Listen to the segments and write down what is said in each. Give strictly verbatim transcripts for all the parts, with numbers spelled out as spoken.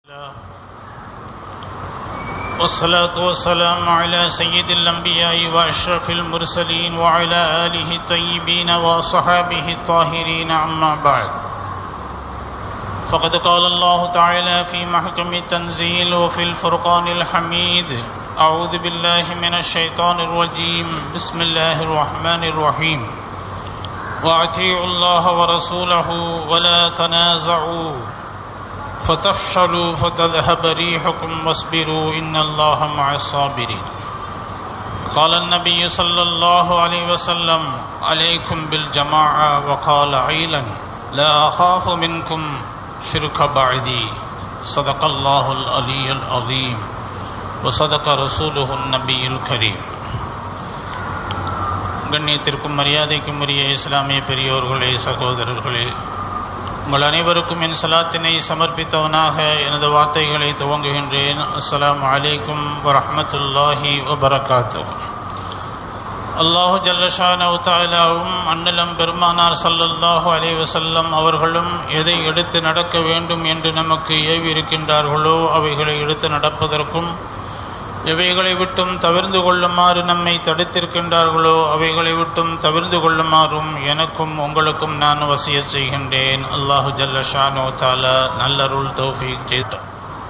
والصلاة والسلام على سيد الأنبياء وأشرف المرسلين وعلى آله الطيبين وصحابه الطاهرين أما بعد فقد قال الله تعالى في محكم التنزيل وفي الفرقان الحميد أعوذ بالله من الشيطان الرجيم بسم الله الرحمن الرحيم وأطيعوا الله ورسوله ولا تنازعوا فتفشلوا فتذهب ريحكم واصبروا إن الله مع الصابرين. قال النبي صلى الله عليه وسلم عليكم بالجماعة وقال عيلا لا أخاف منكم شرك بعدي. صدق الله العلي العظيم وصدق رسوله النبي الكريم. கண்ணியத்திற்கும் மரியாதைக்கும் உரிய இஸ்லாமிய பெரியோர்களே, சகோதரர்களே, உங்கள் அனைவருக்கும் என் சலாத்தினை சமர்ப்பித்தவனாக எனது வார்த்தைகளை துவங்குகின்றேன். அஸ்ஸலாமு அலைக்கும் வரஹ்மத்துல்லாஹி வபரகாத்துஹு. அல்லாஹு ஜல்லஷானஹு தஆலாவும் அன்னலம் பெருமானார் ஸல்லல்லாஹு அலைஹி வஸல்லம் அவர்களும் எதை எடுத்து நடக்க வேண்டும் என்று நமக்கு ஏவி இருக்கின்றார்களோ அவைகளை எடுத்து நடப்பதற்கும், எவைகளை விட்டும் தவிர்ந்து கொள்ளுமாறு நம்மை தடுத்திருக்கின்றார்களோ அவைகளை விட்டும் தவிர்ந்து கொள்ளுமாறும் எனக்கும் உங்களுக்கும் நான் வசியத் செய்கின்றேன். அல்லாஹு ஜல்லஷானஹு தஆலா நல்லருள் தௌஃபீக் செய்தார்.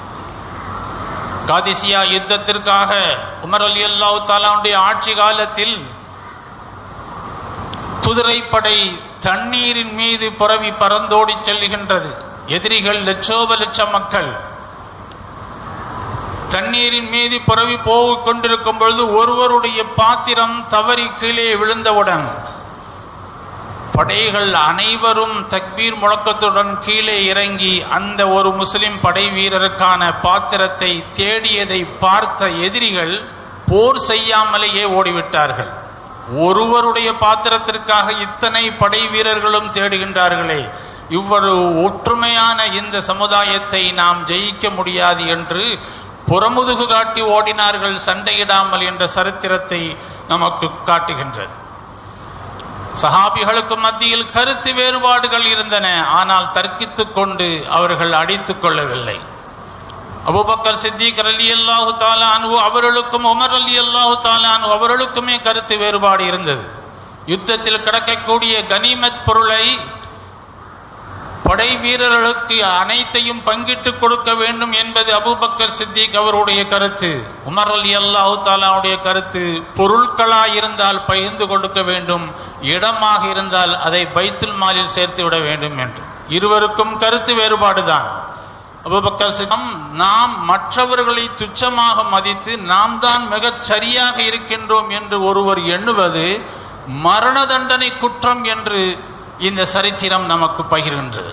காதிசியா யுத்தத்திற்காக உமர் ரலியல்லாஹு தஆலாவுடைய ஆட்சி காலத்தில் குதிரைப்படை தண்ணீரின் மீது புரவி பறந்தோடி செல்கின்றது. எதிரிகள் லட்சோப லட்ச மக்கள் தண்ணீரின் மீது புரவி போய் கொண்டிருக்கும் பொழுது ஒருவருடைய பாத்திரம் தவறி கீழே விழுந்தவுடன் படைகள் அனைவரும் தக்பீர் முழக்கத்துடன் கீழே இறங்கி அந்த ஒரு முஸ்லிம் படை வீரருக்கான பாத்திரத்தை தேடியதை பார்த்த எதிரிகள் போர் செய்யாமலேயே ஓடிவிட்டார்கள். ஒருவருடைய பாத்திரத்திற்காக இத்தனை படை வீரர்களும் தேடுகின்றார்களே, இவ்வளவு ஒற்றுமையான இந்த சமுதாயத்தை நாம் ஜெயிக்க முடியாது என்று புறமுதுகு காட்டி ஓடினார்கள், சண்டையிடாமல் என்ற சரித்திரத்தை நமக்கு காட்டுகின்றது. சஹாபிகளுக்கு மத்தியில் கருத்து வேறுபாடுகள் இருந்தன, ஆனால் தர்க்கித்துக் கொண்டு அவர்கள் அடித்துக் கொள்ளவில்லை. அபூபக்கர் சித்திக் ரலியல்லாஹு தஆலா அன்ஹு அவர்களுக்கும் உமர் ரலியல்லாஹு தஆலா அன்ஹு அவர்களுக்குமே கருத்து வேறுபாடு இருந்தது. யுத்தத்தில் கிடைக்கக்கூடிய கனிமத் பொருளை படை வீரர்களுக்கு அனைத்தையும் பங்கிட்டு கொடுக்க வேண்டும் என்பது அபூபக்கர் சித்திக் அவருடைய கருத்து. உமர் ரலியல்லாஹு தஆலாவுடைய கருத்து பொருட்களாக இருந்தால் பகிர்ந்து கொடுக்க வேண்டும், இடமாக இருந்தால் அதை பைத்துல் மாலில் சேர்த்து விட வேண்டும் என்று. இருவருக்கும் கருத்து வேறுபாடுதான். அபூபக்கர் சித்திக் நாம் மற்றவர்களை துச்சமாக மதித்து நாம் தான் மிகச் சரியாக இருக்கின்றோம் என்று ஒருவர் எண்ணுவது மரண தண்டனை குற்றம் என்று இந்த சரித்திரம் நமக்கு பகிர்கின்றது.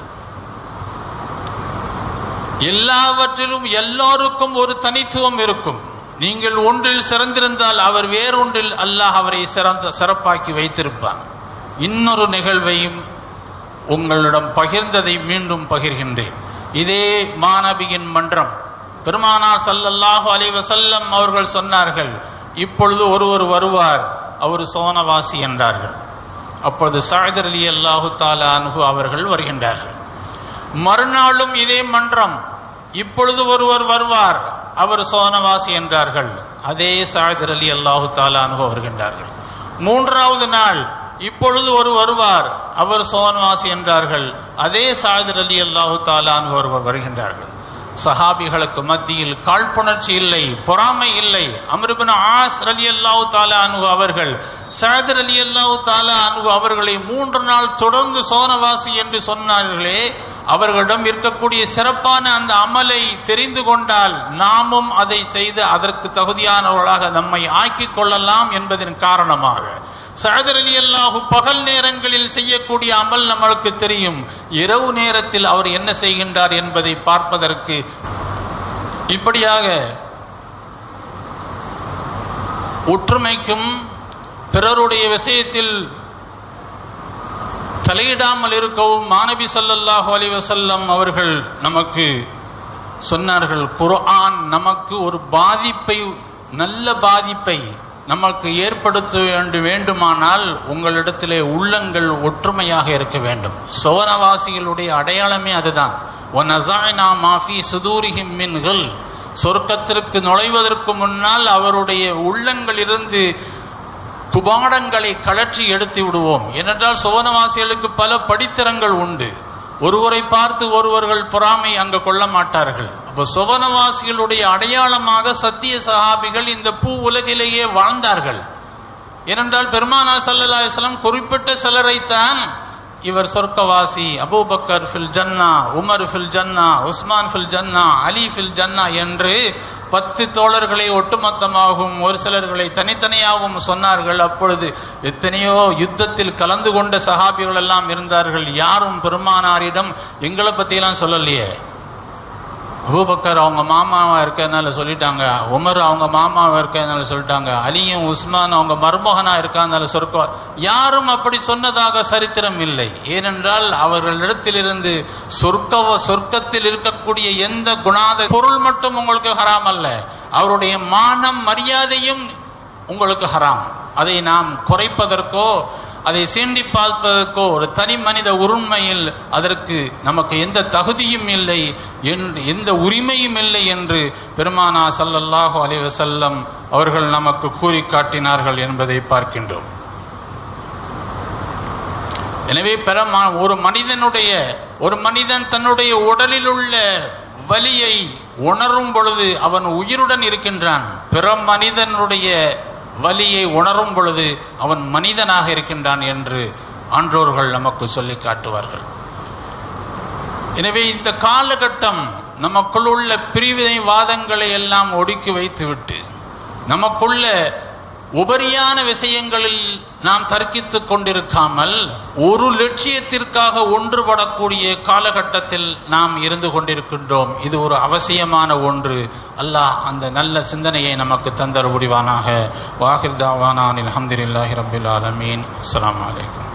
எல்லாவற்றிலும் எல்லோருக்கும் ஒரு தனித்துவம் இருக்கும். நீங்கள் ஒன்றில் சிறந்திருந்தால் அவர் வேறொன்றில் அல்லாஹ் அவரை சிறந்த சிறப்பாக்கி வைத்திருப்பான். இன்னொரு நிகழ்வையும் உங்களிடம் பகிர்ந்ததை மீண்டும் பகிர்கின்றேன். இதே மாநபியின் மன்றம் பெருமானார் ஸல்லல்லாஹு அலைஹி வஸல்லம் அவர்கள் சொன்னார்கள், இப்பொழுது ஒருவர் வருவார், அவர் சோனவாசி என்றார்கள். அப்பொழுது சஅத் ரலியல்லாஹு தஆலா அன்ஹு அவர்கள் வருகின்றார்கள். மறுநாளும் இதே மன்றம், இப்பொழுது ஒருவர் வருவார், அவர் சோனவாசி என்றார்கள். அதே சஅத் ரலியல்லாஹு தஆலா அன்ஹு வருகின்றார்கள். மூன்றாவது நாள், இப்பொழுது ஒரு வருவார், அவர் சோனவாசி என்றார்கள். அதே சஅத் ரலியல்லாஹு தஆலா அன்ஹு ஒருவர் வருகின்றார்கள். சஹாபிகளுக்கு மத்தியில் காழ்ப்புணர்ச்சி இல்லை, பொறாமை இல்லை. அம்ர் இப்னு ஆஸ் ரலியல்லாஹு தஆலா அன்ஹு அவர்கள் சஅத் ரலியல்லாஹு தஆலா அன்ஹு அவர்களை மூன்று நாள் தொடர்ந்து சோனவாசி என்று சொன்னார்களே, அவர்களிடம் இருக்கக்கூடிய சிறப்பான அந்த அமலை தெரிந்து கொண்டால் நாமும் அதை செய்து அதற்கு தகுதியானவர்களாக நம்மை ஆக்கிக் கொள்ளலாம் என்பதன் காரணமாக சஅத் ரலியல்லாஹு பகல் நேரங்களில் செய்யக்கூடிய அமல் நம்மளுக்கு தெரியும். இரவு நேரத்தில் அவர் என்ன செய்கின்றார் என்பதை பார்ப்பதற்கு இப்படியாக ஒற்றுமைக்கும் பிறருடைய விஷயத்தில் தலையிடாமல் இருக்கவும் மாநபி ஸல்லல்லாஹு அலைஹி வஸல்லம் அவர்கள் நமக்கு சொன்னார்கள். குர்ஆன் நமக்கு ஒரு பாதிப்பை, நல்ல பாதிப்பை நமக்கு ஏற்படுத்த வேண்டும் வேண்டுமானால் உங்களிடத்திலே உள்ளங்கள் ஒற்றுமையாக இருக்க வேண்டும். சோனவாசிகளுடைய அடையாளமே அதுதான். வநஸஅனா மா ஃபீ சுதூரிஹிம் மின் கில், சொர்க்கத்திற்கு நுழைவதற்கு முன்னால் அவருடைய உள்ளங்களிலிருந்து குபாடங்களை கழற்றி எடுத்து விடுவோம். ஏனென்றால் சுவனவாசிகளுக்கு பல படித்தரங்கள் உண்டு. ஒருவரை பார்த்து ஒருவர்கள் பொறாமை அங்கு கொள்ள மாட்டார்கள். அப்போ சுவனவாசிகளுடைய அடையாளமாக சத்திய சஹாபிகள் இந்த பூ உலகிலேயே வாழ்ந்தார்கள். ஏனென்றால் பெருமானார் ஸல்லல்லாஹு அலைஹி வஸல்லம் குறிப்பிட்ட சிலரைத்தான் இவர் சொர்க்கவாசி, அபூபக்கர் ஃபில் ஜன்னா, உமர் ஃபில் ஜன்னா, உஸ்மான் ஃபில் ஜன்னா, அலி ஃபில் ஜன்னா என்று பத்து தோழர்களை ஒட்டுமொத்தமாகவும் ஒரு சிலர்களை தனித்தனியாகவும் சொன்னார்கள். அப்பொழுது எத்தனையோ யுத்தத்தில் கலந்து கொண்ட சஹாபிகள் எல்லாம் இருந்தார்கள். யாரும் பெருமானாரிடம் எங்களை பற்றியெல்லாம் சொல்லலையே. அபூபக்கர் அவங்க மாமாவா இருக்கிறதுனால சொல்லிட்டாங்க, உமர் அவங்க மாமாவா இருக்கிறதுனால சொல்லிட்டாங்க, அலியும் உஸ்மான் அவங்க மருமகனா இருக்கிறதுனால சொர்க்க, யாரும் அப்படி சொன்னதாக சரித்திரம் இல்லை. ஏனென்றால் அவர்களிடத்திலிருந்து சொர்க்க சொர்க்கத்தில் இருக்கக்கூடிய எந்த குணாத பொருள் மட்டும் உங்களுக்கு ஹராம் அல்ல, அவருடைய மானம் மரியாதையும் உங்களுக்கு ஹராம். அதை நாம் குறைப்பதற்கோ அதை சீண்டி பார்ப்பதற்கோ ஒரு தனி மனித உரிமையில் அதற்கு நமக்கு எந்த தகுதியும் இல்லை, எந்த உரிமையும் இல்லை என்று பெருமானா ஸல்லல்லாஹு அலைஹி வஸல்லம் அவர்கள் நமக்கு கூறி காட்டினார்கள் என்பதை பார்க்கின்றோம். எனவே பெருமா ஒரு மனிதனுடைய ஒரு மனிதன் தன்னுடைய உடலில் உள்ள வலியை உணரும் பொழுது அவன் உயிருடன் இருக்கின்றான். பிற மனிதனுடைய வலியை உணரும் பொழுது அவன் மனிதனாக இருக்கின்றான் என்று ஆன்றோர்கள் நமக்கு சொல்லி காட்டுவார்கள். எனவே இந்த காலகட்டம் நமக்குள் உள்ள பிரிவினைவாதங்களை எல்லாம் ஒடுக்கி வைத்துவிட்டு நமக்குள்ள உபரியான விஷயங்களில் நாம் தர்க்கித்துக் கொண்டிருக்காமல் ஒரு லட்சியத்திற்காக ஒன்றுபடக்கூடிய காலகட்டத்தில் நாம் இருந்து கொண்டிருக்கின்றோம். இது ஒரு அவசியமான ஒன்று. அல்லாஹ் அந்த நல்ல சிந்தனையை நமக்கு தந்தர் புரிவானாக. வாஹிர் தாவானா அல்ஹம்துலில்லாஹி ரப்பில் ஆலமீன். அஸ்ஸலாமு அலைக்கும்.